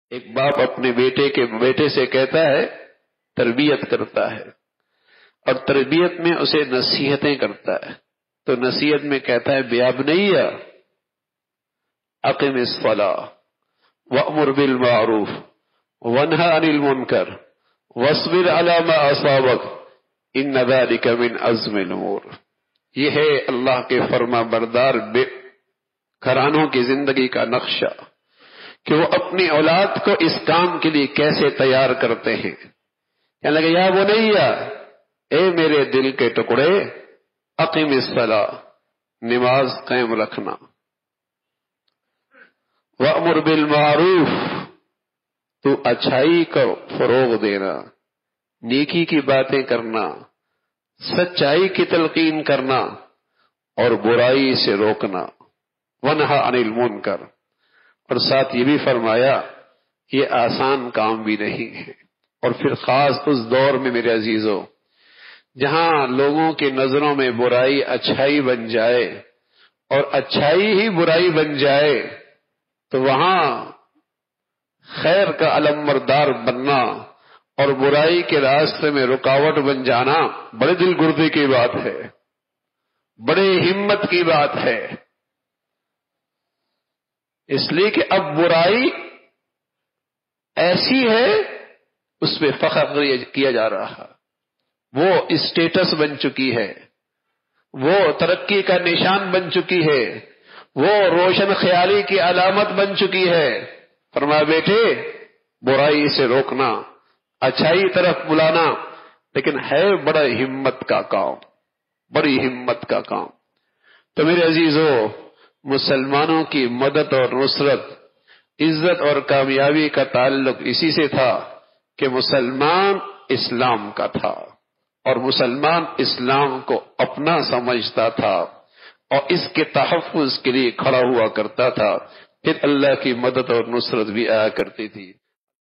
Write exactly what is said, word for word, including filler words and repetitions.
ایک باپ اپنے بیٹے کے بیٹے سے کہتا ہے، تربیت کرتا ہے اور تربیت میں اسے نصیحتیں کرتا ہے، تو نصیحت میں کہتا ہے بیا بنیا اقم الصلاۃ وامر بالمعروف وانہی عن المنکر واصبر علی ما اصابک ان ذلک من عزم الامور۔ یہ ہے اللہ کے فرما بردار بے گھرانوں کی زندگی کا نقشہ کہ وہ اپنی اولاد کو اس کام کے لیے کیسے تیار کرتے ہیں۔ کہنے لگے یا بنیا، اے میرے دل کے ٹکڑے، اقم الصلاۃ، نماز قائم رکھنا، وامر بالمعروف، تو اچھائی کو فروغ دینا، نیکی کی باتیں کرنا، سچائی کی تلقین کرنا اور برائی سے روکنا، ونہی عن المنکر، اور ساتھ یہ بھی فرمایا یہ آسان کام بھی نہیں ہے۔ اور پھر خاص اس دور میں میرے عزیزوں جہاں لوگوں کی نظروں میں برائی اچھائی بن جائے اور اچھائی ہی برائی بن جائے تو وہاں خیر کا علمبردار بننا اور برائی کے راستے میں رکاوٹ بن جانا بڑے دل گردی کی بات ہے، بڑے ہمت کی بات ہے۔ اس لیے کہ اب برائی ایسی ہے اس پہ فخر کیا جا رہا، وہ اسٹیٹس بن چکی ہے، وہ ترقی کا نشان بن چکی ہے، وہ روشن خیالی کی علامت بن چکی ہے۔ فرمایا بیٹے برائی سے روکنا، اچھائی طرف بلانا، لیکن ہے بڑا ہمت کا کام، بڑی ہمت کا کام۔ تو میرے عزیزو، مسلمانوں کی مدد اور نصرت، عزت اور کامیابی کا تعلق اسی سے تھا کہ مسلمان اسلام کا تھا اور مسلمان اسلام کو اپنا سمجھتا تھا اور اس کے تحفظ کے لیے کھڑا ہوا کرتا تھا، پھر اللہ کی مدد اور نصرت بھی آیا کرتی تھی۔